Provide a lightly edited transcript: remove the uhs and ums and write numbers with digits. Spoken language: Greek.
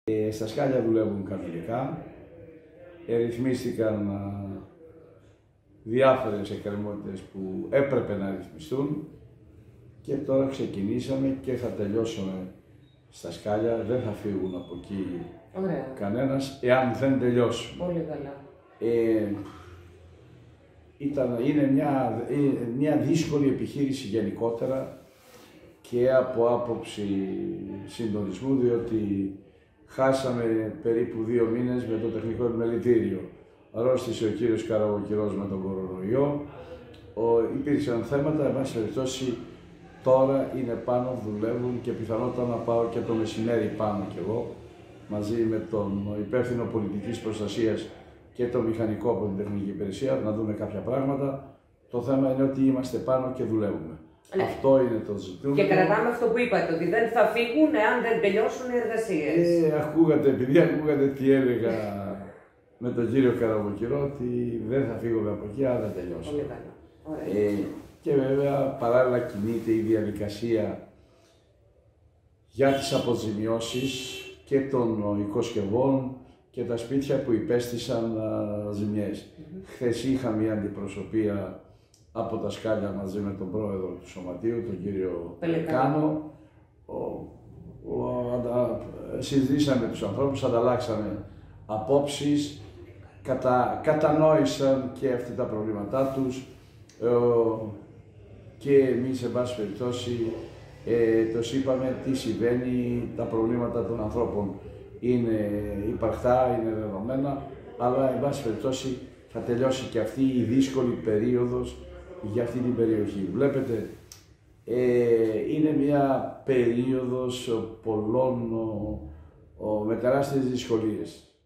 Στα σκάλια δουλεύουν κανονικά, ρυθμίστηκαν διάφορες εκκρεμότητες που έπρεπε να ρυθμιστούν και τώρα ξεκινήσαμε και θα τελειώσουμε στα σκάλια, δεν θα φύγουν από εκεί κανένας εάν δεν τελειώσουμε. Πολύ καλά. Είναι μια δύσκολη επιχείρηση γενικότερα και από άποψη συντονισμού, διότι χάσαμε περίπου 2 μήνες με το τεχνικό επιμελητήριο. Αρρώστησε ο κύριος Καραβοκυρός με τον κορονοϊό, υπήρξαν θέματα, εν πάση περιπτώσει τώρα είναι πάνω, δουλεύουν και πιθανότατα να πάω και το μεσημέρι πάνω κι εγώ, μαζί με τον υπεύθυνο πολιτικής προστασίας και το μηχανικό από την τεχνική υπηρεσία, να δούμε κάποια πράγματα. Το θέμα είναι ότι είμαστε πάνω και δουλεύουμε. Ναι. Αυτό είναι το ζητούμενο. Και κρατάμε αυτό που είπατε, ότι δεν θα φύγουν εάν δεν τελειώσουν οι εργασίες. Επειδή ακούγατε τι έλεγα με τον κύριο Καραβοκυρό, ότι δεν θα φύγουμε από εκεί αν δεν τελειώσουν. Πολύ καλά. Και βέβαια παράλληλα κινείται η διαδικασία για τις αποζημιώσεις και των οικοσκευών και τα σπίτια που υπέστησαν ζημιές. Χθες είχα μια αντιπροσωπεία από τα σκάλια μαζί με τον πρόεδρο του Σωματείου, τον κύριο Πελεκάνο. Συζητήσαμε τους ανθρώπους, ανταλλάξαμε απόψεις, κατανόησαν και αυτά τα προβλήματά τους και εμείς, εν πάση περιπτώσει, τους είπαμε τι συμβαίνει, τα προβλήματα των ανθρώπων είναι υπαρκτά, είναι δεδομένα, αλλά εν πάση περιπτώσει θα τελειώσει και αυτή η δύσκολη περίοδος για αυτή την περιοχή. Βλέπετε, είναι μια περίοδος πολλών με τεράστιες δυσκολίες.